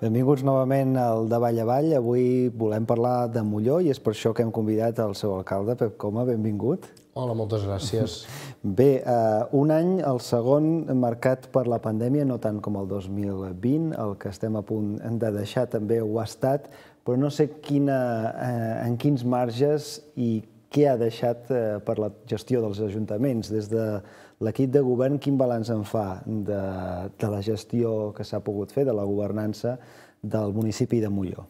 Benvinguts novament al Davall Avall. Avui volem parlar de Molló i és per això que hem convidat el seu alcalde, Pep Coma. Benvingut. Hola, moltes gràcies. Bé, un any, el segon, marcat per la pandèmia, no tant com el 2020, el que estem a punt de deixar també ho ha estat, però no sé en quins marges i què ha deixat per la gestió dels ajuntaments. Des de l'equip de govern, quin balanç en fa de la gestió que s'ha pogut fer, de la governança del municipi de Molló?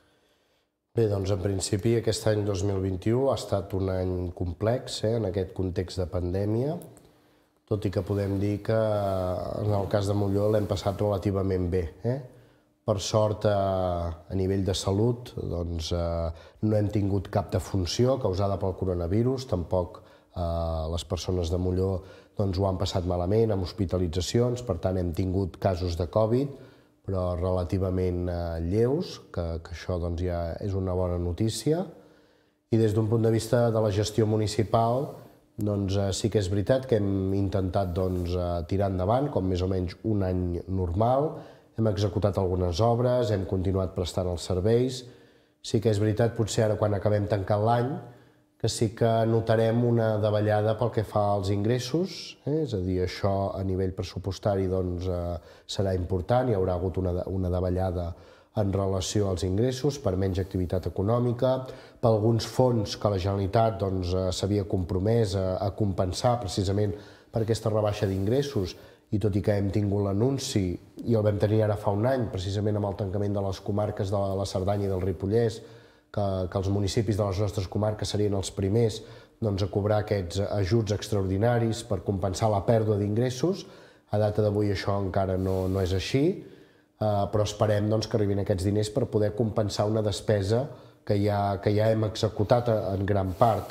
Bé, doncs en principi aquest any 2021 ha estat un any complex en aquest context de pandèmia, tot i que podem dir que en el cas de Molló l'hem passat relativament bé. Per sort, a nivell de salut, doncs, no hem tingut cap defunció causada pel coronavirus, tampoc les persones de Molló ho han passat malament amb hospitalitzacions, per tant hem tingut casos de Covid, però relativament lleus, que això ja és una bona notícia. I des d'un punt de vista de la gestió municipal, sí que és veritat que hem intentat tirar endavant, com més o menys un any normal. Hem executat algunes obres, hem continuat prestant els serveis. Sí que és veritat, potser ara quan acabem tancant l'any, que sí que notarem una davallada pel que fa als ingressos, és a dir, això a nivell pressupostari serà important, hi haurà hagut una davallada en relació als ingressos per menys activitat econòmica, per alguns fons que la Generalitat s'havia compromès a compensar precisament per aquesta rebaixa d'ingressos, i tot i que hem tingut l'anunci, i el vam tenir ara fa un any, precisament amb el tancament de les comarques de la Cerdanya i del Ripollès, que els municipis de les nostres comarques serien els primers a cobrar aquests ajuts extraordinaris per compensar la pèrdua d'ingressos. A data d'avui això encara no és així, però esperem que arribin aquests diners per poder compensar una despesa que ja hem executat en gran part.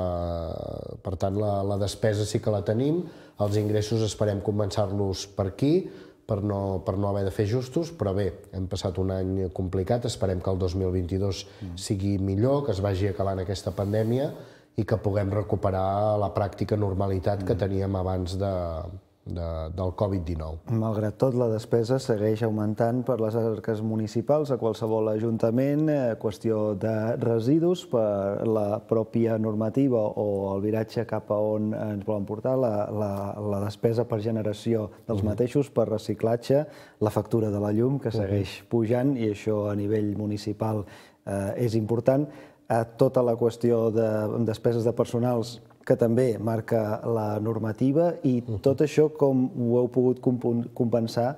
Per tant, la despesa sí que la tenim, els ingressos esperem compensar-los per aquí, per no haver de fer ajustos, però bé, hem passat un any complicat, esperem que el 2022 sigui millor, que es vagi acabant aquesta pandèmia i que puguem recuperar la pràctica normalitat que teníem abans del Covid-19. Malgrat tot, la despesa segueix augmentant per les arques municipals a qualsevol ajuntament, qüestió de residus per la pròpia normativa o el viratge cap a on ens volen portar, la despesa per generació dels mateixos, per reciclatge, la factura de la llum, que segueix pujant, i això a nivell municipal és important. Tota la qüestió de despeses de personals que també marca la normativa, i tot això com ho heu pogut compensar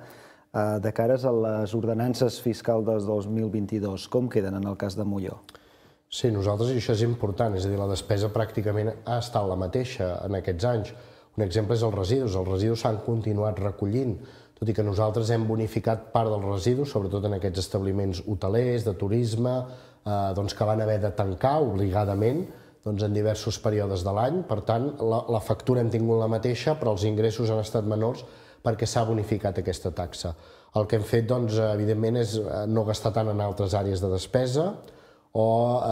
de cares a les ordenances fiscals del 2022? Com queden en el cas de Molló? Sí, nosaltres, i això és important, és a dir, la despesa pràcticament ha estat la mateixa en aquests anys. Un exemple és els residus. Els residus s'han continuat recollint, tot i que nosaltres hem bonificat part dels residus, sobretot en aquests establiments hotelers, de turisme, que van haver de tancar obligadament en diversos períodes de l'any. Per tant, la factura hem tingut la mateixa, però els ingressos han estat menors perquè s'ha bonificat aquesta taxa. El que hem fet, evidentment, és no gastar tant en altres àrees de despesa o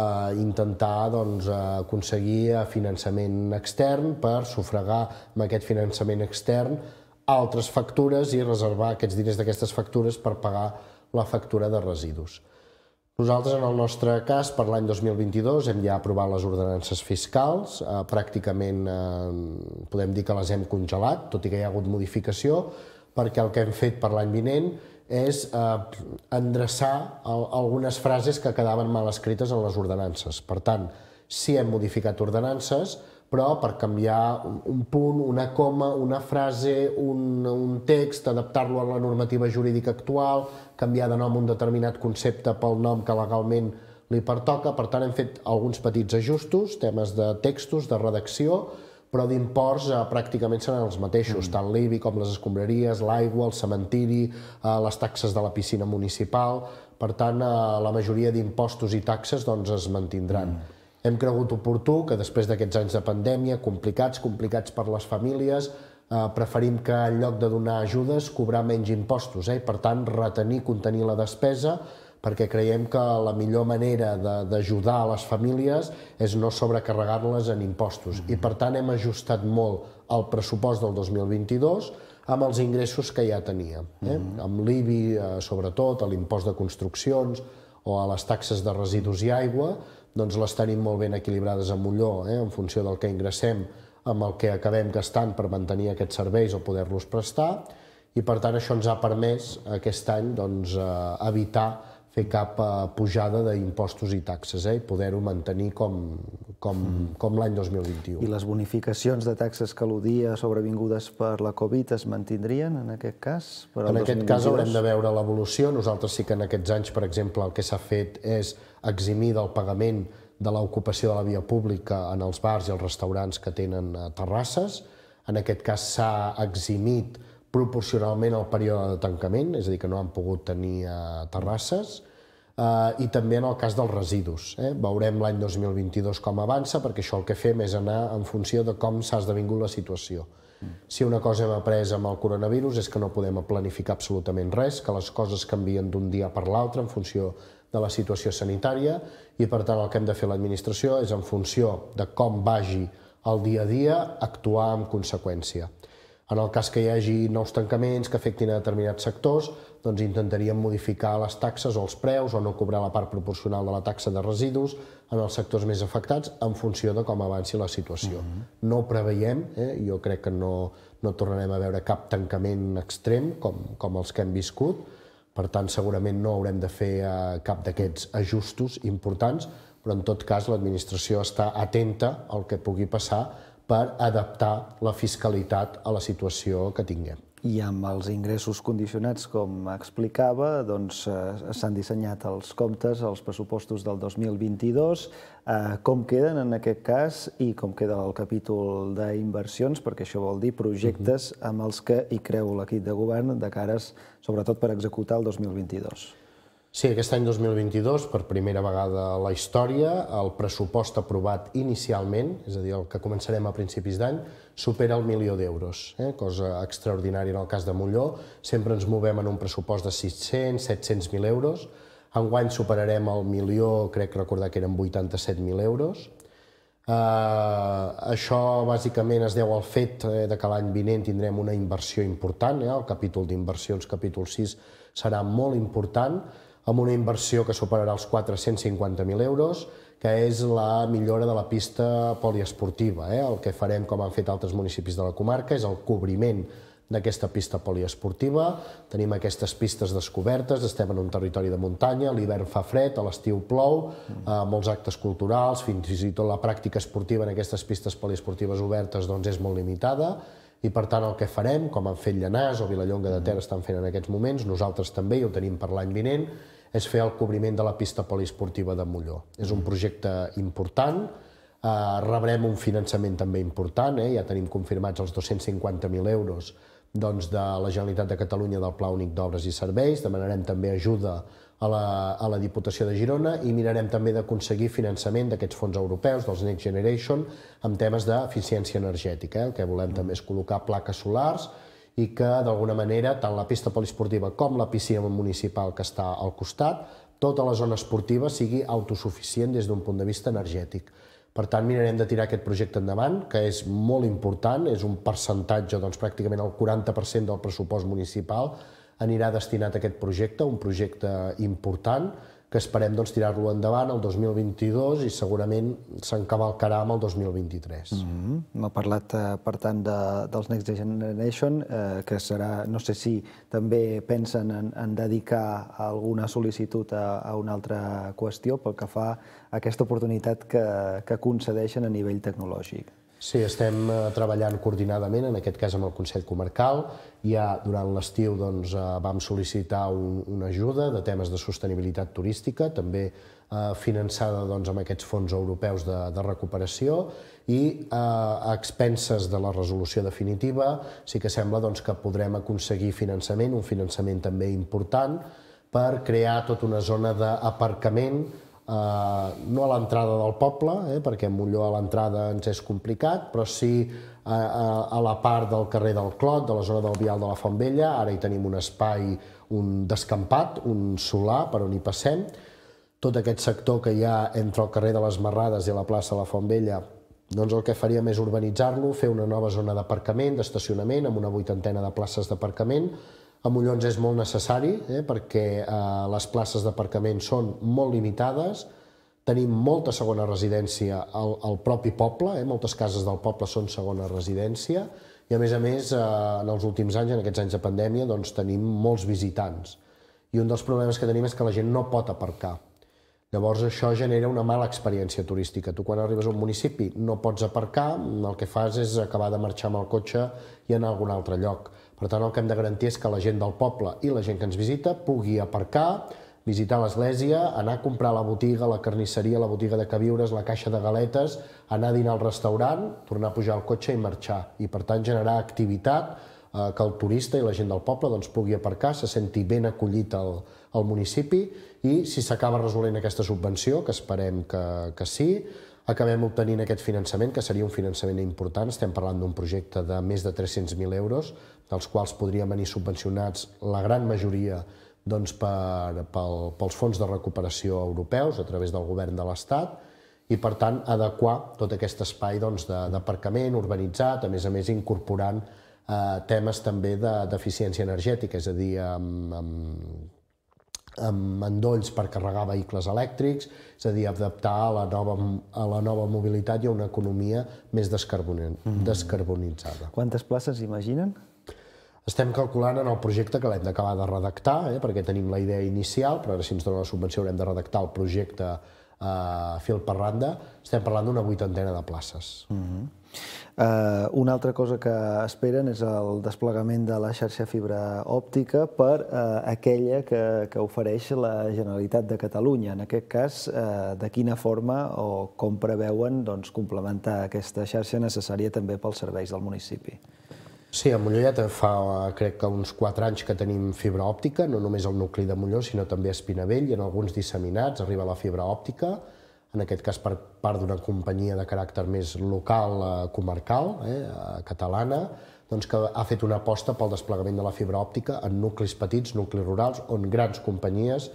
intentar aconseguir finançament extern per sufragar amb aquest finançament extern altres factures i reservar aquests diners d'aquestes factures per pagar la factura de residus. Nosaltres, en el nostre cas, per l'any 2022 hem ja aprovat les ordenances fiscals, pràcticament podem dir que les hem congelat, tot i que hi ha hagut modificació, perquè el que hem fet per l'any vinent és endreçar algunes frases que quedaven mal escrites en les ordenances. Per tant, sí hem modificat ordenances, però per canviar un punt, una coma, una frase, un text, adaptar-lo a la normativa jurídica actual, canviar de nom un determinat concepte pel nom que legalment li pertoca. Per tant, hem fet alguns petits ajustos, temes de textos, de redacció, però d'imports pràcticament seran els mateixos, tant l'IBI com les escombraries, l'aigua, el cementiri, les taxes de la piscina municipal. Per tant, la majoria d'impostos i taxes es mantindran. Hem cregut oportú que després d'aquests anys de pandèmia, complicats per les famílies, preferim que en lloc de donar ajudes, cobrar menys impostos. Per tant, retenir, contenir la despesa, perquè creiem que la millor manera d'ajudar a les famílies és no sobrecarregar-les en impostos. I per tant hem ajustat molt el pressupost del 2022 amb els ingressos que ja tenia. Amb l'IBI, sobretot, a l'impost de construccions o a les taxes de residus i aigua, doncs les tenim molt ben equilibrades a Molló, en funció del que ingressem, amb el que acabem gastant per mantenir aquests serveis o poder-los prestar, i per tant això ens ha permès aquest any evitar fer cap pujada d'impostos i taxes i poder-ho mantenir com l'any 2021. I les bonificacions de taxes que al·ludia sobrevingudes per la Covid es mantindrien en aquest cas? En aquest cas haurem de veure l'evolució. Nosaltres sí que en aquests anys, per exemple, el que s'ha fet és eximir del pagament de l'ocupació de la via pública en els bars i els restaurants que tenen terrasses. En aquest cas s'ha eximit proporcionalment al període de tancament, és a dir, que no han pogut tenir terrasses, i també en el cas dels residus. Veurem l'any 2022 com avança, perquè això el que fem és anar en funció de com s'ha esdevingut la situació. Si una cosa hem après amb el coronavirus és que no podem planificar absolutament res, que les coses canvien d'un dia per l'altre en funció de la situació sanitària, i per tant el que hem de fer l'administració és en funció de com vagi el dia a dia actuar en conseqüència. En el cas que hi hagi nous tancaments que afectin a determinats sectors, doncs intentaríem modificar les taxes o els preus o no cobrar la part proporcional de la taxa de residus en els sectors més afectats en funció de com avanci la situació. No ho preveiem, jo crec que no tornarem a veure cap tancament extrem com els que hem viscut, per tant segurament no haurem de fer cap d'aquests ajustos importants, però en tot cas l'administració està atenta al que pugui passar per adaptar la fiscalitat a la situació que tinguem. I amb els ingressos condicionats, com explicava, doncs s'han dissenyat els comptes, els pressupostos del 2022. Com queden en aquest cas i com queda el capítol d'inversions, perquè això vol dir projectes amb els que hi creu l'equip de govern de cares, sobretot per executar el 2022. Sí, aquest any 2022, per primera vegada a la història, el pressupost aprovat inicialment, és a dir, el que començarem a principis d'any, supera el 1.000.000 d'euros, cosa extraordinària en el cas de Molló. Sempre ens movem en un pressupost de 600-700.000 euros. Enguany superarem el 1.000.000, crec recordar que eren 87.000 euros. Això bàsicament es deu al fet que l'any vinent tindrem una inversió important, el capítol d'inversions, capítol 6, serà molt important, amb una inversió que superarà els 450.000 euros, que és la millora de la pista poliesportiva. El que farem, com han fet altres municipis de la comarca, és el cobriment d'aquesta pista poliesportiva. Tenim aquestes pistes descobertes, estem en un territori de muntanya, l'hivern fa fred, a l'estiu plou, molts actes culturals, fins i tot la pràctica esportiva en aquestes pistes poliesportives obertes és molt limitada, i per tant el que farem, com han fet Llanars o Vilallonga de Ter estan fent en aquests moments, nosaltres també, i ho tenim per l'any vinent, és fer el cobriment de la pista poliesportiva de Molló. És un projecte important, rebrem un finançament també important, ja tenim confirmats els 250.000 euros de la Generalitat de Catalunya del Pla Únic d'Obres i Serveis, demanarem també ajuda a la Diputació de Girona i mirarem també d'aconseguir finançament d'aquests fons europeus, dels Next Generation, amb temes d'eficiència energètica. El que volem també és col·locar plaques solars i que, d'alguna manera, tant la pista poliesportiva com la piscina municipal que està al costat, tota la zona esportiva sigui autosuficient des d'un punt de vista energètic. Per tant, mirarem de tirar aquest projecte endavant, que és molt important, és un percentatge, pràcticament el 40% del pressupost municipal anirà destinat a aquest projecte, un projecte important, que esperem tirar-lo endavant el 2022 i segurament s'encavalcarà amb el 2023. M'ha parlat, per tant, dels Next Generation, que serà, no sé si també pensen en dedicar alguna sol·licitud a una altra qüestió pel que fa a aquesta oportunitat que concedeixen a nivell tecnològic. Sí, estem treballant coordinadament, en aquest cas amb el Consell Comarcal. Ja durant l'estiu vam sol·licitar una ajuda de temes de sostenibilitat turística, també finançada amb aquests fons europeus de recuperació, i a expenses de la resolució definitiva sí que sembla que podrem aconseguir finançament, un finançament també important, per crear tota una zona d'aparcament, no a l'entrada del poble, perquè a Molló a l'entrada ens és complicat, però sí a la part del carrer del Clot, de la zona del Vial de la Font Vella. Ara hi tenim un espai, un descampat, un solar per on hi passem. Tot aquest sector que hi ha entre el carrer de les Marrades i la plaça de la Font Vella Doncs el que faríem és urbanitzar-lo, fer una nova zona d'aparcament, d'estacionament, amb una 80ena de places d'aparcament. A Molló ens és molt necessari, perquè les places d'aparcament són molt limitades, tenim molta segona residència al propi poble, moltes cases del poble són segona residència, i a més, en els últims anys, en aquests anys de pandèmia, doncs tenim molts visitants. I un dels problemes que tenim és que la gent no pot aparcar. Llavors això genera una mala experiència turística. Tu quan arribes a un municipi no pots aparcar, el que fas és acabar de marxar amb el cotxe i anar a algun altre lloc. Per tant, el que hem de garantir és que la gent del poble i la gent que ens visita pugui aparcar, visitar l'església, anar a comprar a la botiga, a la carnisseria, a la botiga de queviures, la caixa de galetes, anar a dinar al restaurant, tornar a pujar al cotxe i marxar. I per tant generar activitat, que el turista i la gent del poble pugui aparcar, se senti ben acollit al municipi, i si s'acaba resolent aquesta subvenció, que esperem que sí, acabem obtenint aquest finançament, que seria un finançament important. Estem parlant d'un projecte de més de 300.000 euros, dels quals podrien venir subvencionats la gran majoria pels fons de recuperació europeus a través del govern de l'Estat, i per tant adequar tot aquest espai d'aparcament urbanitzat, a més incorporant temes també d'eficiència energètica, és a dir, amb endolls per carregar vehicles elèctrics, és a dir, adaptar a la nova mobilitat i a una economia més descarbonitzada. Quantes places imaginen? Estem calculant en el projecte que l'hem d'acabar de redactar, perquè tenim la idea inicial, però ara si ens dona la subvenció haurem de redactar el projecte fil per randa. Estem parlant d'una 80ena de places. Una altra cosa que esperen és el desplegament de la xarxa fibra òptica per aquella que ofereix la Generalitat de Catalunya. En aquest cas, de quina forma o com preveuen complementar aquesta xarxa necessària també pels serveis del municipi? Sí, a Molló ja fa, crec que uns 4 anys que tenim fibra òptica, no només al nucli de Molló, sinó també a Espinavell, i en alguns disseminats arriba la fibra òptica, en aquest cas per part d'una companyia de caràcter més local, comarcal, catalana, que ha fet una aposta pel desplegament de la fibra òptica en nuclis petits, nuclis rurals, on grans companyies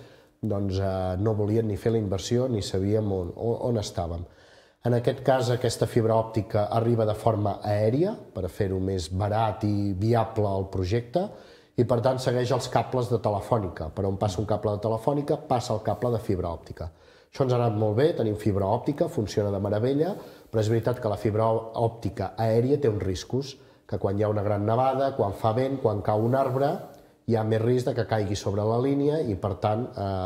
no volien ni fer la inversió ni sabíem on estàvem. En aquest cas, aquesta fibra òptica arriba de forma aèria, per fer-ho més barat i viable el projecte, i per tant segueix els cables de Telefònica. Per on passa un cable de Telefònica, passa el cable de fibra òptica. Això ens ha anat molt bé, tenim fibra òptica, funciona de meravella, però és veritat que la fibra òptica aèria té uns riscos, que quan hi ha una gran nevada, quan fa vent, quan cau un arbre, hi ha més risc que caigui sobre la línia i, per tant,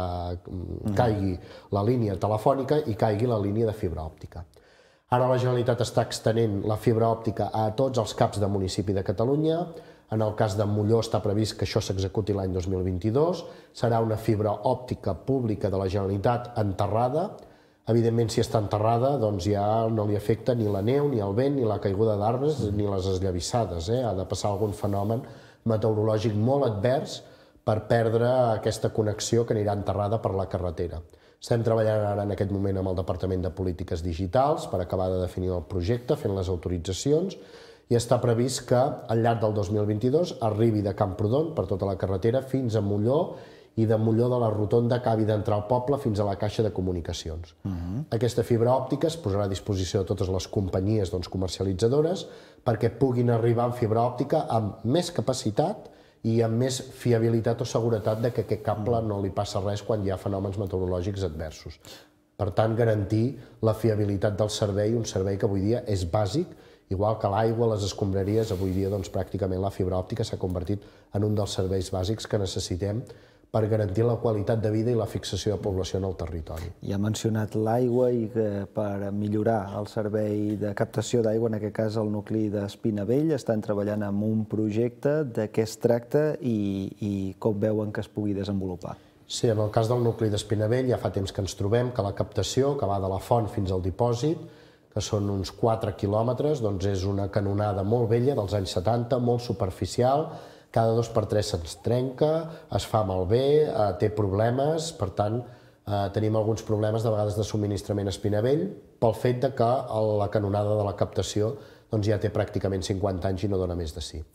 caigui la línia telefònica i caigui la línia de fibra òptica. Ara la Generalitat està extenent la fibra òptica a tots els caps de municipi de Catalunya. En el cas de Molló està previst que això s'executi l'any 2022. Serà una fibra òptica pública de la Generalitat enterrada. Evidentment, si està enterrada, doncs ja no li afecta ni la neu, ni el vent, ni la caiguda d'arbres, ni les esllavissades. Ha de passar algun fenomen meteorològic molt advers per perdre aquesta connexió que anirà enterrada per la carretera. Estem treballant ara en aquest moment amb el Departament de Polítiques Digitals per acabar de definir el projecte, fent les autoritzacions, i està previst que al llarg del 2022 arribi de Camprodon per tota la carretera fins a Molló i de Molló de la Rotonda acabi d'entrar al poble fins a la caixa de comunicacions. Aquesta fibra òptica es posarà a disposició de totes les companyies comercialitzadores perquè puguin arribar amb fibra òptica amb més capacitat i amb més fiabilitat o seguretat que aquest cable no li passa res quan hi ha fenòmens meteorològics adversos. Per tant, garantir la fiabilitat del servei, un servei que avui dia és bàsic, igual que l'aigua, les escombraries, avui dia pràcticament la fibra òptica s'ha convertit en un dels serveis bàsics que necessitem per garantir la qualitat de vida i la fixació de població en el territori. Ja ha mencionat l'aigua i que per millorar el servei de captació d'aigua, en aquest cas el nucli d'Espinavell, estan treballant en un projecte de què es tracta i com veuen que es pugui desenvolupar. Sí, en el cas del nucli d'Espinavell ja fa temps que ens trobem que la captació, que va de la font fins al dipòsit, que són uns 4 quilòmetres, doncs és una canonada molt vella dels anys 70, molt superficial, cada 2 per 3 se'ns trenca, es fa malbé, té problemes, per tant, tenim alguns problemes de vegades de subministrament a Espinavell pel fet que la canonada de la captació ja té pràcticament 50 anys i no dona més de si.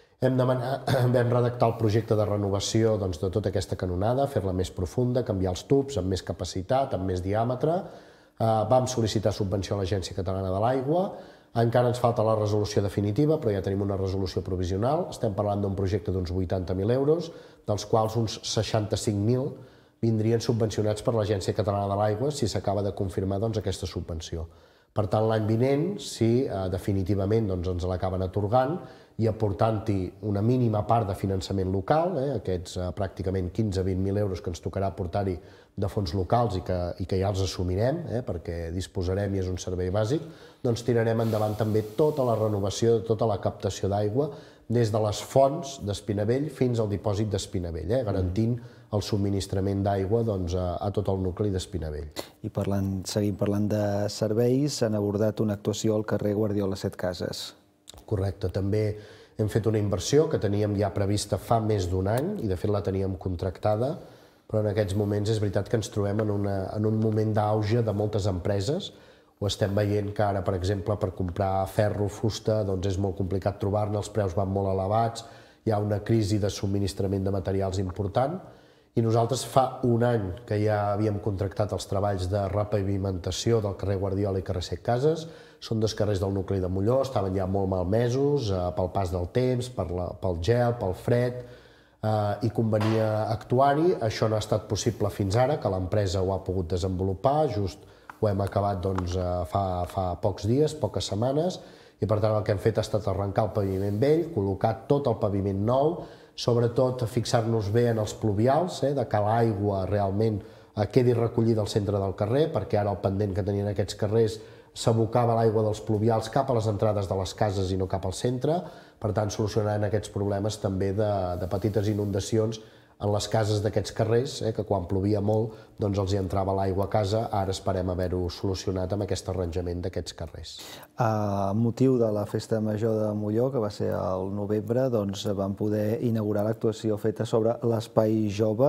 Vam redactar el projecte de renovació de tota aquesta canonada, fer-la més profunda, canviar els tubs amb més capacitat, amb més diàmetre, Vam sol·licitar subvenció a l'Agència Catalana de l'Aigua. Encara ens falta la resolució definitiva, però ja tenim una resolució provisional. Estem parlant d'un projecte d'uns 80.000 euros, dels quals uns 65.000 vindrien subvencionats per l'Agència Catalana de l'Aigua si s'acaba de confirmar aquesta subvenció. Per tant, l'any vinent, si definitivament ens l'acaben atorgant i aportant-hi una mínima part de finançament local, aquests pràcticament 15-20.000 euros que ens tocarà aportar-hi de fons locals i que ja els assumirem, perquè disposarem i és un servei bàsic, doncs tirarem endavant també tota la renovació, tota la captació d'aigua des de les fonts d'Espinavell fins al dipòsit d'Espinavell, garantint el subministrament d'aigua a tot el nucli d'Espinavell. I seguim parlant de serveis, han abordat una actuació al carrer Guardiola 7 Cases. Correcte, també hem fet una inversió que teníem ja prevista fa més d'un any i de fet la teníem contractada, però en aquests moments és veritat que ens trobem en un moment d'auge de moltes empreses. Ho estem veient que ara, per exemple, per comprar ferro, fusta, és molt complicat trobar-ne, els preus van molt elevats, hi ha una crisi de subministrament de materials important i nosaltres fa un any que ja havíem contractat els treballs de repavimentació del carrer Guardiola i carrer 7 Cases. Són dos carrers del nucli de Molló, estaven ja molt malmesos pel pas del temps, pel gel, pel fred, i convenia actuar-hi. Això no ha estat possible fins ara, que l'empresa ho ha pogut desenvolupar, just ho hem acabat fa pocs dies, poques setmanes, i per tant el que hem fet ha estat arrencar el paviment vell, col·locar tot el paviment nou, sobretot fixar-nos bé en els pluvials, que l'aigua realment quedi recollida al centre del carrer, perquè ara el pendent que tenien aquests carrers s'abocava l'aigua dels pluvials cap a les entrades de les cases i no cap al centre. Per tant, solucionaran aquests problemes també de petites inundacions en les cases d'aquests carrers, que quan plovia molt els hi entrava l'aigua a casa. Ara esperem haver-ho solucionat amb aquest arranjament d'aquests carrers. A motiu de la Festa Major de Molló, que va ser al novembre, vam poder inaugurar l'actuació feta sobre l'Espai Jove.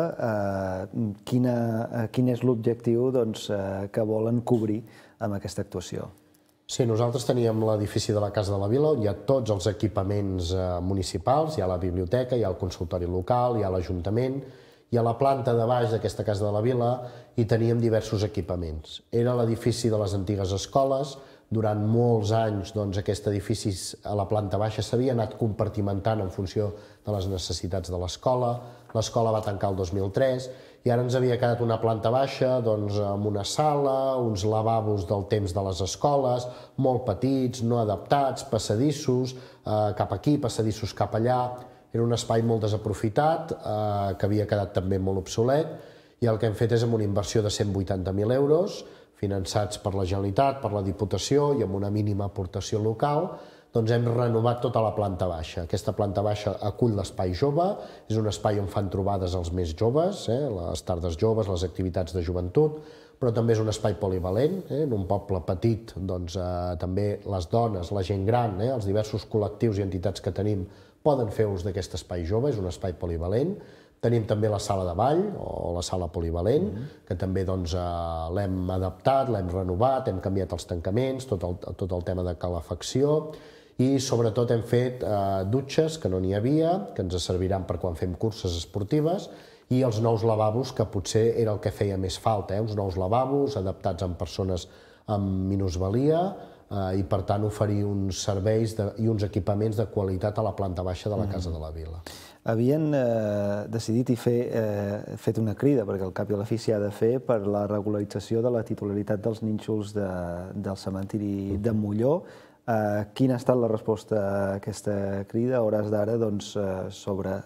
Quin és l'objectiu que volen cobrir amb aquesta actuació? Sí, nosaltres teníem l'edifici de la Casa de la Vila, on hi ha tots els equipaments municipals, hi ha la biblioteca, hi ha el consultori local, hi ha l'Ajuntament, i a la planta de baix d'aquesta Casa de la Vila hi teníem diversos equipaments. Era l'edifici de les antigues escoles. Durant molts anys aquest edifici a la planta baixa s'havia anat compartimentant en funció de les necessitats de l'escola. L'escola va tancar el 2003 i ara ens havia quedat una planta baixa amb una sala, uns lavabos del temps de les escoles, molt petits, no adaptats, passadissos cap aquí, passadissos cap allà. Era un espai molt desaprofitat, que havia quedat també molt obsolet, i el que hem fet és amb una inversió de 180.000 euros, finançats per la Generalitat, per la Diputació i amb una mínima aportació local, hem renovat tota la planta baixa. Aquesta planta baixa acull l'Espai Jove, és un espai on fan trobades els més joves, les tardes joves, les activitats de joventut, però també és un espai polivalent. En un poble petit també les dones, la gent gran, els diversos col·lectius i entitats que tenim poden fer ús d'aquest espai jove, és un espai polivalent. Tenim també la sala de ball, o la sala polivalent, que també l'hem adaptat, l'hem renovat, hem canviat els tancaments, tot el tema de calefacció, i sobretot hem fet dutxes que no n'hi havia, que ens serviran per quan fem curses esportives, i els nous lavabos, que potser era el que feia més falta, uns nous lavabos adaptats a persones amb minusvalia, i per tant oferir uns serveis i uns equipaments de qualitat a la planta baixa de la Casa de la Vila. Havien decidit i fet una crida, perquè al cap i a la fi s'hi ha de fer, per la regularització de la titularitat dels nínxols del cementiri de Molló. Quina ha estat la resposta a aquesta crida a hores d'ara sobre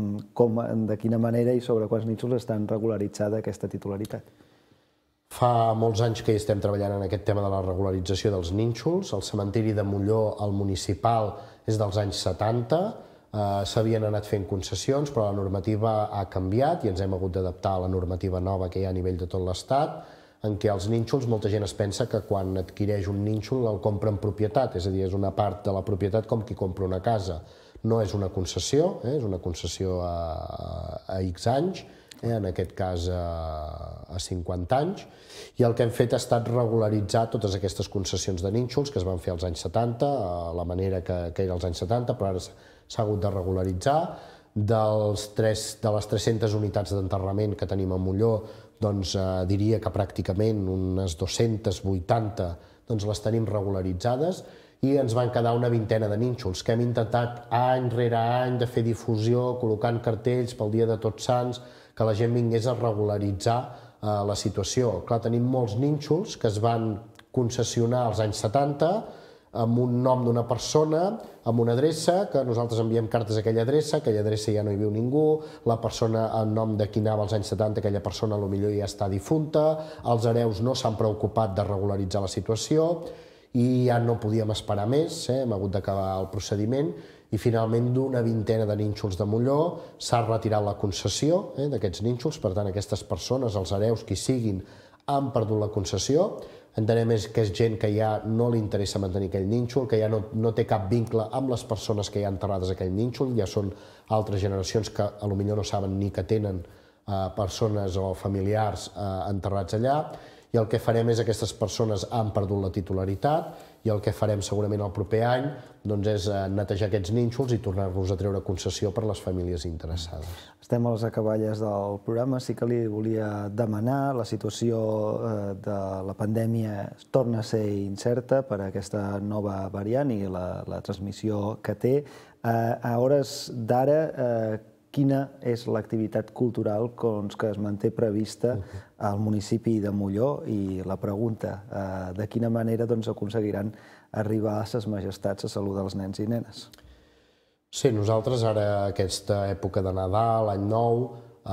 de quina manera i sobre quants nínxols estan regularitzada aquesta titularitat? Fa molts anys que hi estem treballant en aquest tema de la regularització dels nínxols. El cementiri de Molló, el municipal, és dels anys 70. S'havien anat fent concessions, però la normativa ha canviat i ens hem hagut d'adaptar a la normativa nova que hi ha a nivell de tot l'Estat, en què els nínxols, molta gent es pensa que quan adquireix un nínxol el compra en propietat, és a dir, és una part de la propietat com qui compra una casa. No és una concessió, és una concessió a X anys, en aquest cas a 50 anys, i el que hem fet ha estat regularitzar totes aquestes concessions de nínxols que es van fer als anys 70, a la manera que era als anys 70, però ara s'ha hagut de regularitzar. De les 300 unitats d'enterrament que tenim a Molló, doncs diria que pràcticament unes 280 les tenim regularitzades i ens van quedar una vintena de nínxols que hem intentat any rere any de fer difusió, col·locant cartells pel dia de Tots Sants, que la gent vingués a regularitzar la situació. Clar, tenim molts nínxols que es van concessionar als anys 70 amb un nom d'una persona, amb una adreça, que nosaltres enviem cartes a aquella adreça ja no hi viu ningú, la persona en nom de qui anava als anys 70, aquella persona potser ja està difunta, els hereus no s'han preocupat de regularitzar la situació i ja no podíem esperar més, hem hagut d'acabar el procediment i finalment d'una vintena de nínxols de Molló s'ha retirat la concessió d'aquests nínxols, per tant aquestes persones, els hereus, qui siguin, han perdut la concessió. Entenem que és gent que ja no li interessa mantenir aquell nínxol, que ja no té cap vincle amb les persones que hi ha enterrades a aquell nínxol, ja són altres generacions que potser no saben ni que tenen persones o familiars enterrats allà, i el que farem és aquestes persones han perdut la titularitat i el que farem segurament el proper any és netejar aquests nínxols i tornar-los a treure concessió per a les famílies interessades. Estem a les acaballes del programa. Sí que li volia demanar, la situació de la pandèmia torna a ser incerta per aquesta nova variant i la transmissió que té. A hores d'ara, quina és l'activitat cultural que es manté prevista al municipi de Molló? I la pregunta, de quina manera aconseguiran arribar a ses majestats a saludar els nens i nenes? Sí, nosaltres ara, aquesta època de Nadal, Any Nou,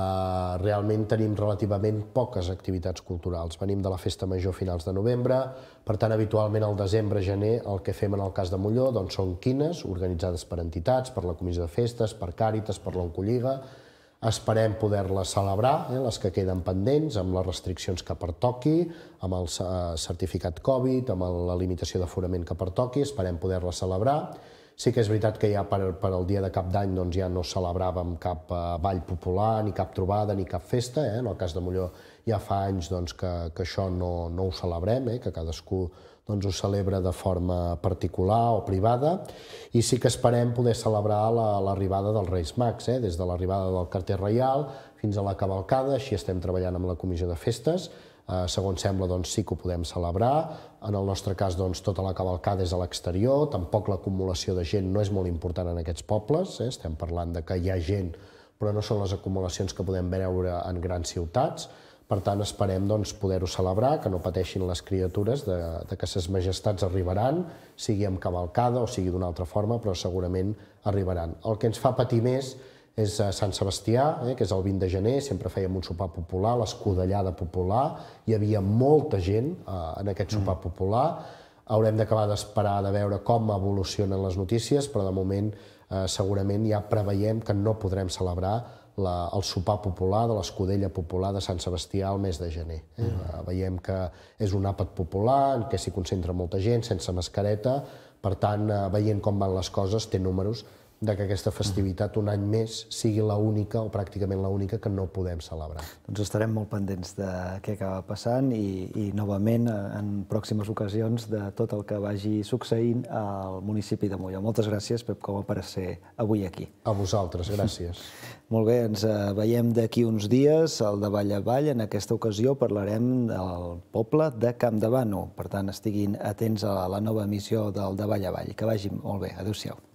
realment tenim relativament poques activitats culturals. Venim de la Festa Major a finals de novembre, per tant, habitualment al desembre-gener el que fem en el cas de Molló són quines, organitzades per entitats, per la Comissió de Festes, per Càritas, per l'Oncolliga. Esperem poder-les celebrar, les que queden pendents, amb les restriccions que pertoqui, amb el certificat Covid, amb la limitació d'aforament que pertoqui, esperem poder-les celebrar. Sí que és veritat que ja per al dia de Cap d'Any ja no celebràvem cap ball popular, ni cap trobada, ni cap festa. En el cas de Molló ja fa anys que això no ho celebrem, que cadascú ho celebra de forma particular o privada, i sí que esperem poder celebrar l'arribada dels Reis Mags, des de l'arribada del carter reial fins a la cavalcada. Així estem treballant amb la Comissió de Festes. Segons sembla, sí que ho podem celebrar. En el nostre cas, tota la cavalcada és a l'exterior, tampoc l'acumulació de gent no és molt important en aquests pobles, estem parlant que hi ha gent, però no són les acumulacions que podem veure en grans ciutats. Per tant, esperem poder-ho celebrar, que no pateixin les criatures de que ses majestats arribaran, sigui amb cavalcada o sigui d'una altra forma, però segurament arribaran. El que ens fa patir més és Sant Sebastià, que és el 20 de gener, sempre fèiem un sopar popular, l'escudellada popular, hi havia molta gent en aquest sopar popular. Haurem d'acabar d'esperar de veure com evolucionen les notícies, però de moment segurament ja preveiem que no podrem celebrar el sopar popular de l'escudella popular de Sant Sebastià al mes de gener. Veiem que és un àpat popular en què s'hi concentra molta gent, sense mascareta, per tant, veient com van les coses, té números que aquesta festivitat un any més sigui l'única o pràcticament l'única que no podem celebrar. Doncs estarem molt pendents de què acaba passant i novament en pròximes ocasions de tot el que vagi succeint al municipi de Molló. Moltes gràcies, Pep Coma, per ser avui aquí. A vosaltres, gràcies. Molt bé, ens veiem d'aquí uns dies al Davall a Vall. En aquesta ocasió parlarem del poble de Campdevànol. Per tant, estiguin atents a la nova emissió del Davall a Vall. Que vagi molt bé. Adéu-siau.